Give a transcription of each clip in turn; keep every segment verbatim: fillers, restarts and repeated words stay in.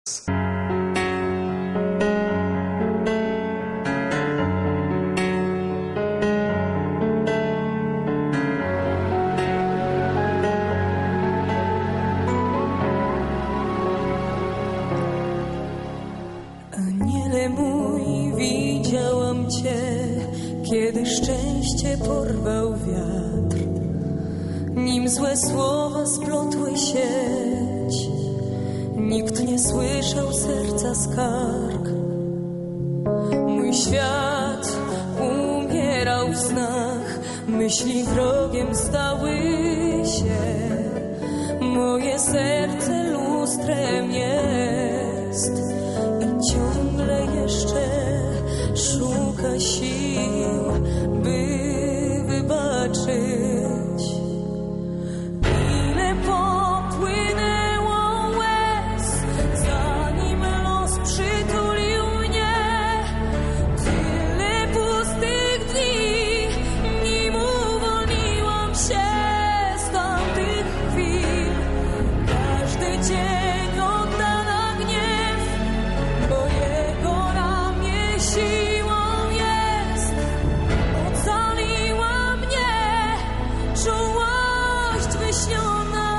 Aniele mój, widziałam Cię, kiedy szczęście porwał wiatr, nim złe słowa splotły sieć, nikt nie słyszał serca skarg. Mój świat umierał w snach, myśli wrogiem stały się, moje serce lustrem jest i ciągle jeszcze szuka sił, by wybaczyć. Ile popłynęło łez, zanim los przytulił mnie, tyle pustych dni, nim uwolniłam się z tamtych chwil. Każdy dzień oddana gniew, bo jego ramię siłą jest. Ocaliła mnie czułość wyśniona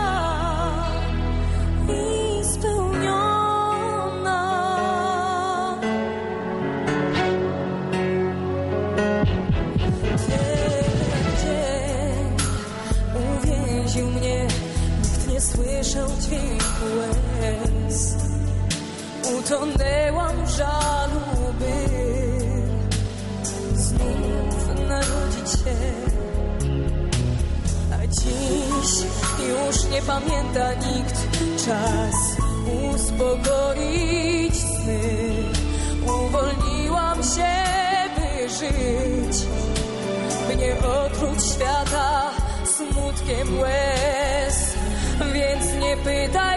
i spełniona. Ten dzień uwięził mnie, nikt nie słyszał dźwięku łez. Utonęłam w żalu, by znów narodzić się. A dziś już nie pamięta nikt, czas uspokoić sny. Uwolniłam się, by żyć, by nie otruć świata smutkiem łez. Więc nie pytaj